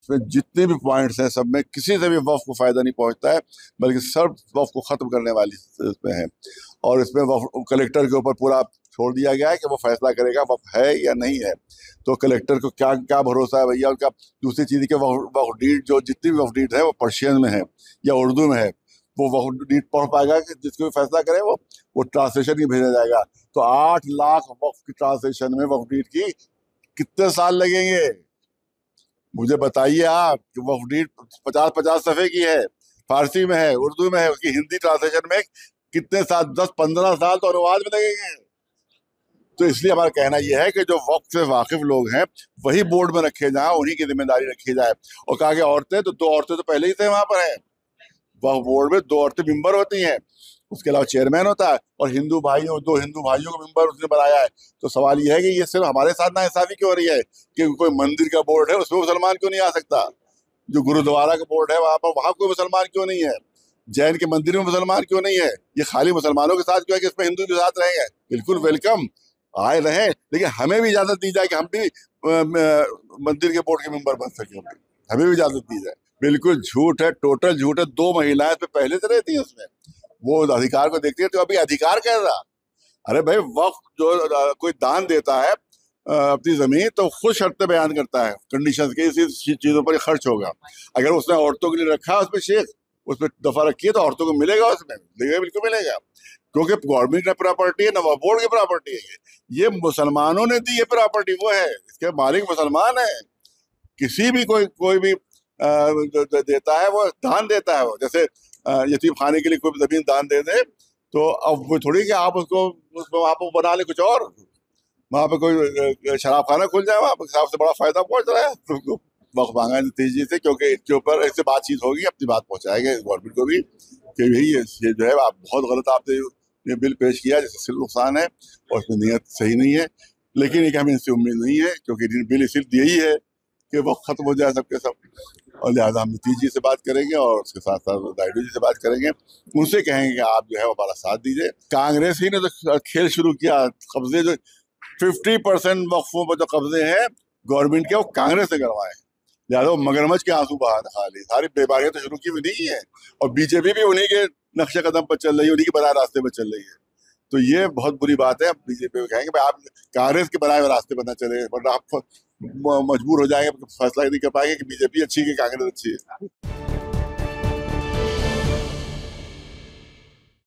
इसमें जितने भी पॉइंट्स हैं सब में किसी से भी वक्फ को फायदा नहीं पहुंचता है, बल्कि सब वक्फ को खत्म करने वाली इसमें है। और इसमें वक्फ कलेक्टर के ऊपर पूरा छोड़ दिया गया है कि वो फैसला करेगा वक्फ है या नहीं है। तो कलेक्टर को क्या क्या भरोसा है भैया उनका। दूसरी चीज कि वक्फ डीड जो जितनी भी वक्फ डीड है वो पर्शियन में है या उर्दू में है, वो वक्फ डीड पढ़ पाएगा कि जिसको भी फैसला करे वो ट्रांसलेशन ही भेजा जाएगा। तो 8 लाख वक्फ की ट्रांसलेशन में वक्फ डीड की कितने साल लगेंगे मुझे बताइए आप। कि वक्फ डीड 50-50 सफ़े की है, फारसी में है, उर्दू में है, उसकी हिंदी ट्रांसलेशन में कितने साल, 10-15 साल तो अनुवाद में लगेंगे। तो इसलिए हमारा कहना यह है कि जो वक्त से वाकिफ लोग हैं वही बोर्ड में रखे जाए, उन्हीं की जिम्मेदारी रखी जाए। और कहा कि औरतें, तो 2 औरतें तो पहले ही थे वहां पर हैं, वह बोर्ड में 2 औरतें मेंबर होती हैं, उसके अलावा चेयरमैन होता है, और 2 हिंदू भाइयों को मेंबर उसने बनाया है। तो सवाल यह है कि ये सिर्फ हमारे साथ नाइंसाफी क्यों हो रही है कि कोई मंदिर का बोर्ड है उसमें मुसलमान क्यों नहीं आ सकता, जो गुरुद्वारा का बोर्ड है वहां कोई मुसलमान क्यों नहीं है, जैन के मंदिर में मुसलमान क्यों नहीं है, ये खाली मुसलमानों के साथ क्यों है कि इसमें हिंदू भी साथ रहेंगे। बिल्कुल वेलकम, आए रहे, लेकिन हमें भी इजाजत दी जाए कि हम भी मंदिर के बोर्ड के मेंबर बन सके, हमें भी इजाजत दी जाए। बिल्कुल झूठ है, टोटल झूठ है। 2 महिलाएं पे पहले से रहती है उसमें, वो अधिकार को देखती है। तो अभी अधिकार कह रहा, अरे भाई वक्त जो कोई दान देता है अपनी जमीन, तो खुद शर्तें बयान करता है, कंडीशंस के, इसी चीजों पर खर्च होगा। अगर उसने औरतों के लिए रखा उसमें शेख, उसमें दफा रखी है, तो औरतों को मिलेगा, उसमें मिलेगा, बिल्कुल मिलेगा, क्योंकि गवर्नमेंट की प्रॉपर्टी है ना, वह बोर्ड की प्रॉपर्टी है। ये मुसलमानों ने दी ये प्रॉपर्टी, वो है, इसके मालिक मुसलमान है। किसी भी कोई भी देता है वो दान देता है, वो जैसे यतीम खाने के लिए कोई जमीन दान दे दे, तो अब वो थोड़ी कि आप उसको वहां पर बना ले कुछ और, वहां पे कोई शराब खाना खुल जाए, वहां पर हिसाब से बड़ा फायदा पहुंच रहा है तुमको। वक्त मांगा तेजी से, क्योंकि इसके ऊपर ऐसे बातचीत होगी, अपनी बात पहुंचाएंगे गवर्नमेंट को भी कि भाई ये जो है आप बहुत गलत आपने ये बिल पेश किया, जिससे सिर्फ नुकसान है और उसमें नीयत सही नहीं है। लेकिन एक हमें इससे उम्मीद नहीं है, क्योंकि बिल इसलिए यही है कि वक्त खत्म हो जाए सबके सब, और लिहाजा हम नीतीश जी से बात करेंगे और उसके साथ साथ नायडू जी से बात करेंगे, उनसे कहेंगे कि आप जो है हमारा साथ दीजिए। कांग्रेस ही ने तो खेल शुरू किया, कब्जे जो 50% वक्फों पर जो कब्जे हैं गवर्नमेंट के, वो कांग्रेस ने करवाए। लिहाजा वो मगरमच्छ के आंसू बहा खाली, सारी बेबारियां तो शुरू की हुई नहीं है, और बीजेपी भी उन्हीं के नक्शे कदम पर चल रही है, उन्हीं के बनाए रास्ते पर चल रही है। तो ये बहुत बुरी बात है। बीजेपी को कहेंगे भाई आप कांग्रेस के बनाए हुए रास्ते पर न चले, वरना आप मजबूर हो जाएंगे, फैसला नहीं कर पाएंगे कि बीजेपी अच्छी है कि कांग्रेस अच्छी है।